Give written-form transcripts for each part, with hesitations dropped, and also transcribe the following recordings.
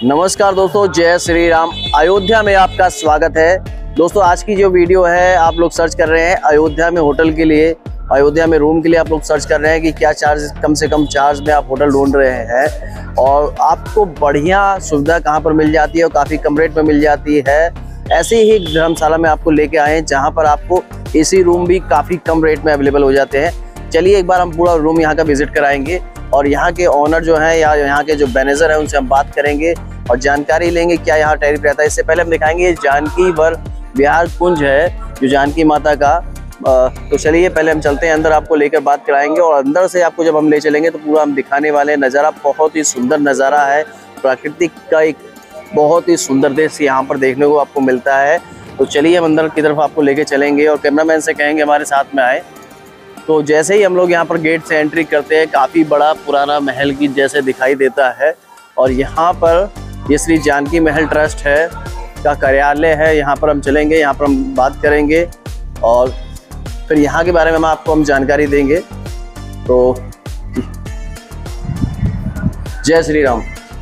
नमस्कार दोस्तों, जय श्री राम। अयोध्या में आपका स्वागत है। दोस्तों आज की जो वीडियो है, आप लोग सर्च कर रहे हैं अयोध्या में होटल के लिए, अयोध्या में रूम के लिए आप लोग सर्च कर रहे हैं कि क्या चार्ज, कम से कम चार्ज में आप होटल ढूंढ रहे हैं और आपको बढ़िया सुविधा कहां पर मिल जाती है और काफ़ी कम रेट में मिल जाती है। ऐसे ही धर्मशाला में आपको लेके आए हैं जहाँ पर आपको एसी रूम भी काफ़ी कम रेट में अवेलेबल हो जाते हैं। चलिए एक बार हम पूरा रूम यहाँ का विजिट कराएंगे और यहाँ के ओनर जो हैं या यहाँ के जो मैनेजर हैं उनसे हम बात करेंगे और जानकारी लेंगे क्या यहाँ टैरिफ रहता है। इससे पहले हम दिखाएंगे जानकी वर विहार कुंज है जो जानकी माता का। तो चलिए पहले हम चलते हैं अंदर, आपको लेकर बात कराएंगे और अंदर से आपको जब हम ले चलेंगे तो पूरा हम दिखाने वाले हैं। नज़ारा बहुत ही सुंदर नज़ारा है, प्राकृतिक का एक बहुत ही सुंदर दृश्य यहाँ पर देखने को आपको मिलता है। तो चलिए हम अंदर की तरफ आपको लेके चलेंगे और कैमरामैन से कहेंगे हमारे साथ में आए। तो जैसे ही हम लोग यहाँ पर गेट से एंट्री करते हैं, काफ़ी बड़ा पुराना महल की जैसे दिखाई देता है और यहाँ पर ये श्री जानकी महल ट्रस्ट है का कार्यालय है। यहाँ पर हम चलेंगे, यहाँ पर हम बात करेंगे और फिर यहाँ के बारे में हम जानकारी देंगे। तो जय श्री राम।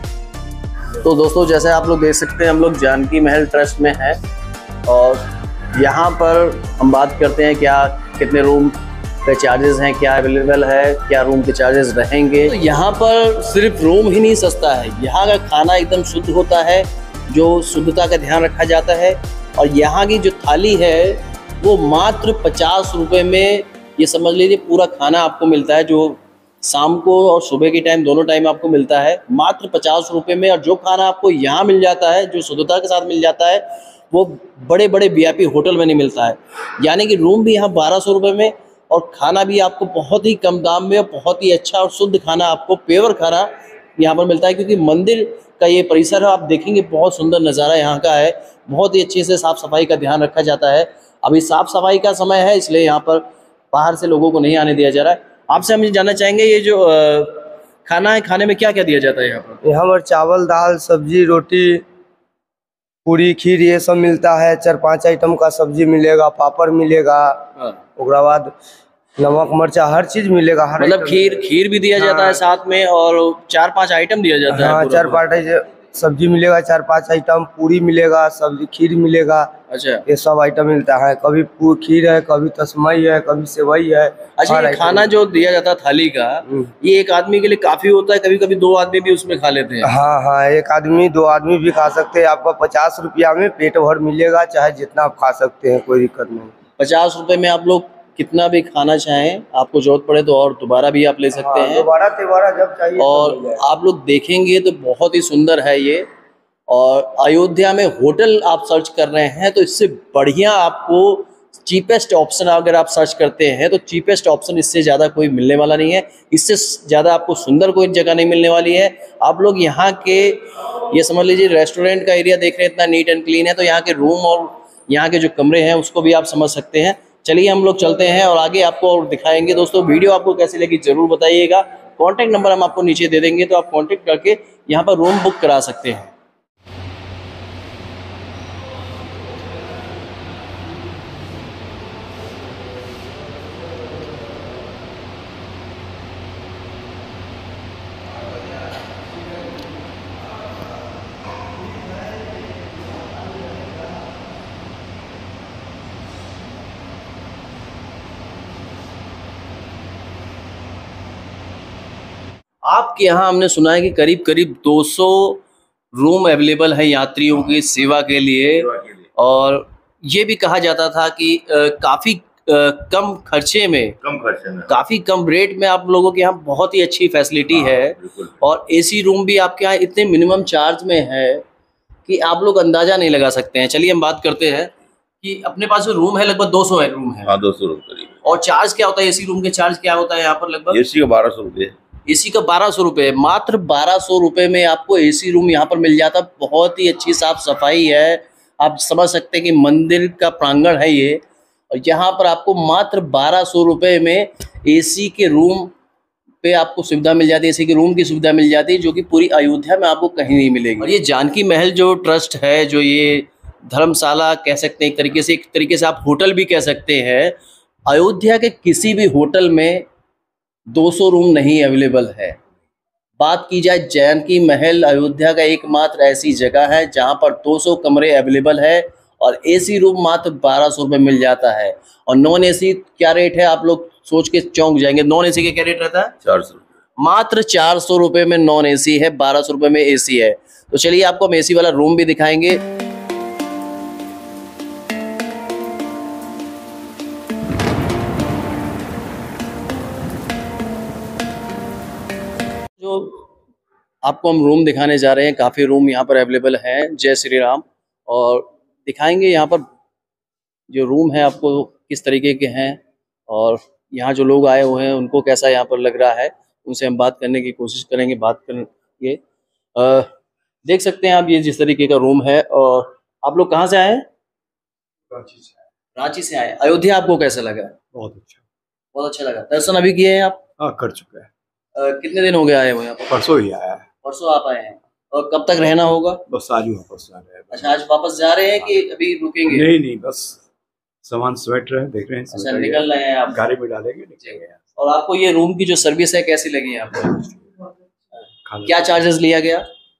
तो दोस्तों जैसे आप लोग देख सकते हैं, हम लोग जानकी महल ट्रस्ट में हैं और यहाँ पर हम बात करते हैं क्या कितने रूम के चार्जेस हैं, क्या अवेलेबल है, क्या रूम के चार्जेस रहेंगे। तो यहाँ पर सिर्फ रूम ही नहीं सस्ता है, यहाँ का खाना एकदम शुद्ध होता है, जो शुद्धता का ध्यान रखा जाता है। और यहाँ की जो थाली है वो मात्र 50 रुपये में, ये समझ लीजिए पूरा खाना आपको मिलता है, जो शाम को और सुबह के टाइम दोनों टाइम आपको मिलता है मात्र 50 रुपये में। और जो खाना आपको यहाँ मिल जाता है, जो शुद्धता के साथ मिल जाता है, वो बड़े बड़े वीआईपी होटल में नहीं मिलता है। यानी कि रूम भी यहाँ 1200 रुपये में और खाना भी आपको बहुत ही कम दाम में और बहुत ही अच्छा और शुद्ध खाना, आपको पेवर खाना यहाँ पर मिलता है। क्योंकि मंदिर का ये परिसर है, आप देखेंगे बहुत सुंदर नज़ारा यहाँ का है, बहुत ही अच्छे से साफ़ सफाई का ध्यान रखा जाता है। अभी साफ़ सफाई का समय है, इसलिए यहाँ पर बाहर से लोगों को नहीं आने दिया जा रहा है। आपसे हम ये जानना चाहेंगे, ये जो खाना है, खाने में क्या क्या दिया जाता है यहाँ पर? यहाँ पर चावल, दाल, सब्जी, रोटी, पूरी, खीर ये सब मिलता है। 4-5 आइटम का सब्जी मिलेगा, पापड़ मिलेगा, उसके बाद नमक मिर्चा हर चीज मिलेगा। हर मतलब खीर भी दिया जाता है साथ में और 4-5 आइटम दिया जाता है। हाँ, 4-5 सब्जी मिलेगा, 4-5 आइटम, पूरी मिलेगा, सब्जी खीर मिलेगा। अच्छा, ये सब आइटम मिलता है। कभी खीर है, कभी तस्मई है, कभी सेवई है। अच्छा, ये खाना जो दिया जाता है थाली का, ये एक आदमी के लिए काफी होता है, कभी कभी 2 आदमी भी उसमें खा लेते हैं। हाँ हाँ, 1 आदमी 2 आदमी भी खा सकते हैं। आपको 50 रुपया में पेट भर मिलेगा, चाहे जितना आप खा सकते हैं, कोई दिक्कत नहीं। 50 रुपए में आप लोग कितना भी खाना चाहें, आपको जरूरत पड़े तो और दोबारा भी आप ले सकते हैं। दोबारा जब चाहिए। और आप लोग देखेंगे तो बहुत ही सुंदर है ये। और अयोध्या में होटल आप सर्च कर रहे हैं तो इससे बढ़िया आपको चीपेस्ट ऑप्शन अगर आप सर्च करते हैं तो चीपेस्ट ऑप्शन इससे ज़्यादा कोई मिलने वाला नहीं है, इससे ज़्यादा आपको सुंदर कोई जगह नहीं मिलने वाली है। आप लोग यहाँ के ये समझ लीजिए रेस्टोरेंट का एरिया देख रहे हैं, इतना नीट एंड क्लीन है, तो यहाँ के रूम और यहाँ के जो कमरे हैं उसको भी आप समझ सकते हैं। चलिए हम लोग चलते हैं और आगे आपको और दिखाएंगे। दोस्तों वीडियो आपको कैसी लगी जरूर बताइएगा। कॉन्टैक्ट नंबर हम आपको नीचे दे देंगे, तो आप कॉन्टैक्ट करके यहाँ पर रूम बुक करा सकते हैं। आपके यहाँ हमने सुना है कि करीब करीब 200 रूम अवेलेबल है यात्रियों की सेवा के लिए और ये भी कहा जाता था कि काफ़ी कम खर्चे में काफ़ी कम रेट में आप लोगों के यहाँ बहुत ही अच्छी फैसिलिटी है। और एसी रूम भी आपके यहाँ इतने मिनिमम चार्ज में है कि आप लोग अंदाज़ा नहीं लगा सकते हैं। चलिए हम बात करते हैं कि अपने पास जो रूम है लगभग 200 रूम है। हाँ, 200 रूम करीब। और चार्ज क्या होता है, एसी रूम के चार्ज क्या होता है यहाँ पर? लगभग एसी का 1200 रुपये। एसी का 1200 रुपये, मात्र 1200 रुपये में आपको एसी रूम यहाँ पर मिल जाता है। बहुत ही अच्छी साफ सफाई है, आप समझ सकते हैं कि मंदिर का प्रांगण है ये। और यहाँ पर आपको मात्र 1200 रुपये में एसी के रूम पे आपको सुविधा मिल जाती है, एसी के रूम की सुविधा मिल जाती है, जो कि पूरी अयोध्या में आपको कहीं नहीं मिलेगी। और ये जानकी महल जो ट्रस्ट है, जो ये धर्मशाला कह सकते हैं एक तरीके से आप होटल भी कह सकते हैं, अयोध्या के किसी भी होटल में 200 रूम नहीं अवेलेबल है। बात की जाए जानकी महल अयोध्या का एकमात्र ऐसी जगह है जहां पर 200 कमरे अवेलेबल है और एसी रूम मात्र 1200 रुपये मिल जाता है। और नॉन एसी क्या रेट है, आप लोग सोच के चौंक जाएंगे। नॉन एसी का क्या रेट रहता है? 400। मात्र 400 रुपये में नॉन एसी है, 1200 रुपये में एसी है। तो चलिए आपको हम एसी वाला रूम भी दिखाएंगे। जो आपको हम रूम दिखाने जा रहे हैं, काफ़ी रूम यहाँ पर अवेलेबल हैं। जय श्री राम। और दिखाएंगे यहाँ पर जो रूम है आपको किस तरीके के हैं और यहाँ जो लोग आए हुए हैं उनको कैसा यहाँ पर लग रहा है, उनसे हम बात करने की कोशिश करेंगे। बात करेंगे। देख सकते हैं आप ये जिस तरीके का रूम है। और आप लोग कहाँ से आए हैं? रांची से आए। अयोध्या आपको कैसा लगा? बहुत अच्छा। बहुत अच्छा लगा। दर्शन अभी किए हैं आप? हाँ, कर चुका है। कितने दिन हो गए आए हुए यहाँ पर? परसों ही आया है। परसों आप आए हैं। और कब तक रहना होगा? बस आज ही वापस आ रहे हैं। अच्छा, आज वापस जा रहे हैं कि अभी रुकेंगे? नहीं, बस सामान समेट रहे हैं, देख रहे हैं। अच्छा, निकल रहे हैं आप? गाड़ी में डालेंगे, निकलेंगे। और आपको ये रूम की जो सर्विस है कैसी लगी आपको? क्या चार्जेस लिया गया?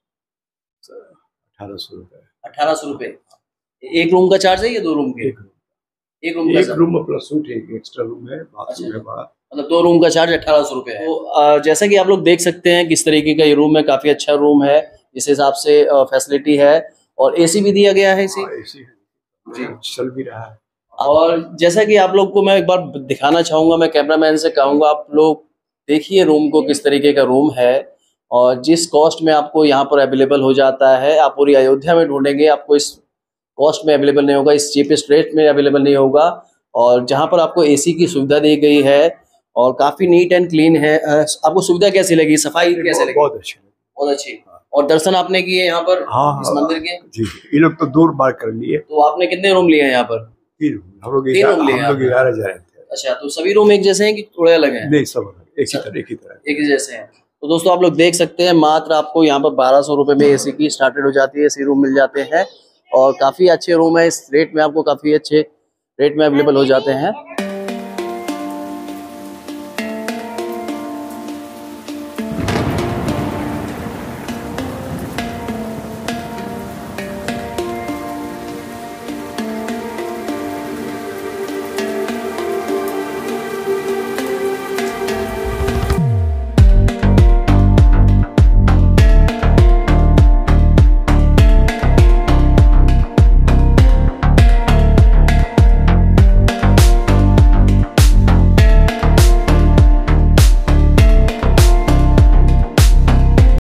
1800 रुपये। 1800 रुपये एक रूम का चार्ज है या 2 रूम के? एक रूम का। एक रूम प्लस सूट है, एक्स्ट्रा रूम है, बाथरूम है बड़ा। मतलब 2 रूम का चार्ज 1800 रुपये है। तो जैसा कि आप लोग देख सकते हैं किस तरीके का ये रूम है। काफी अच्छा रूम है, इस हिसाब से फैसिलिटी है। और एसी भी दिया गया है। एसी जी चल भी रहा है। और जैसा कि आप लोग को मैं एक बार दिखाना चाहूँगा, मैं कैमरामैन से कहूँगा आप लोग देखिए रूम को किस तरीके का रूम है। और जिस कॉस्ट में आपको यहाँ पर अवेलेबल हो जाता है, आप पूरी अयोध्या में ढूंढेंगे आपको इस कॉस्ट में अवेलेबल नहीं होगा, इस चीपेस्ट रेट में अवेलेबल नहीं होगा। और जहाँ पर आपको एसी की सुविधा दी गई है और काफ़ी नीट एंड क्लीन है। आपको सुविधा कैसी लगी, सफाई कैसे लगी? बहुत अच्छी, बहुत अच्छी। और दर्शन आपने किए यहाँ पर? हाँ, इस मंदिर के? जी। ये लोग तो दूर बार कर लिए। तो आपने कितने रूम लिए हैं यहाँ पर? 3 रूम। हम लोग 11 जा रहे थे। अच्छा, तो सभी रूम एक जैसे हैं कि थोड़े अलग हैं? नहीं, सब अलग, एक ही जैसे हैं। तो दोस्तों आप लोग देख सकते हैं मात्र आपको यहाँ पर 1200 रुपये में एसी की स्टार्टेड हो जाती है। एसी रूम मिल जाते हैं और काफ़ी अच्छे रूम है। इस रेट में आपको काफ़ी अच्छे रेट में अवेलेबल हो जाते हैं।